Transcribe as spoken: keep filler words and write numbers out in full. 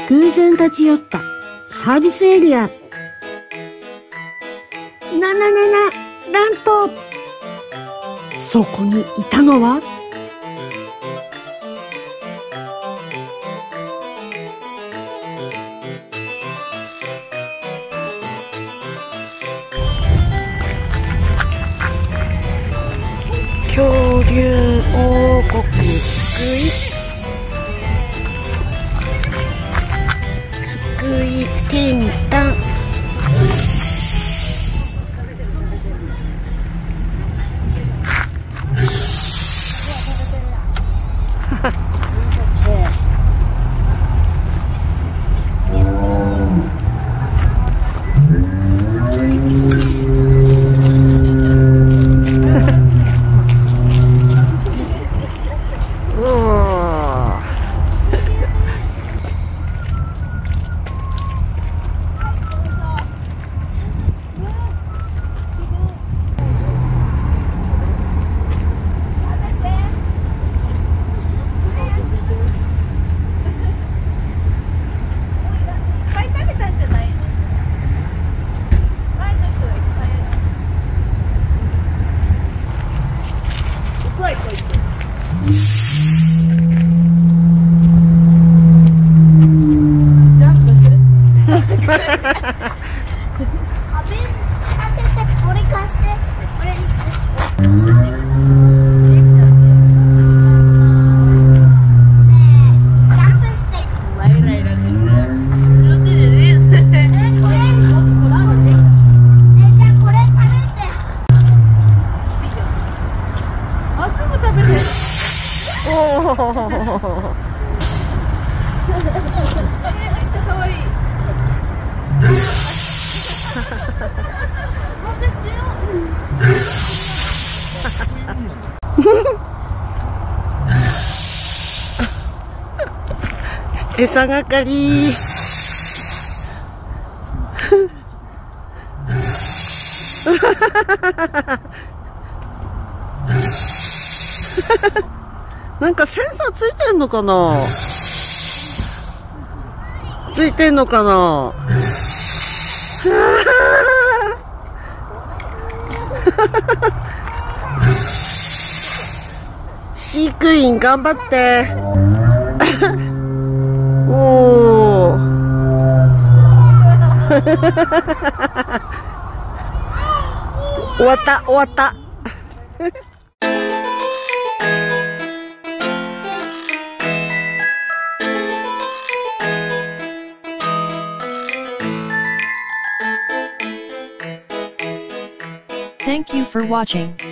偶然立ち寄ったサービスエリア。なななな、なんとそこにいたのは恐竜王国福井福井天壇。餌係なんかセンサーついてんのかな、ついてんのかな飼育員頑張っておー終わった終わった。 Thank you for watching.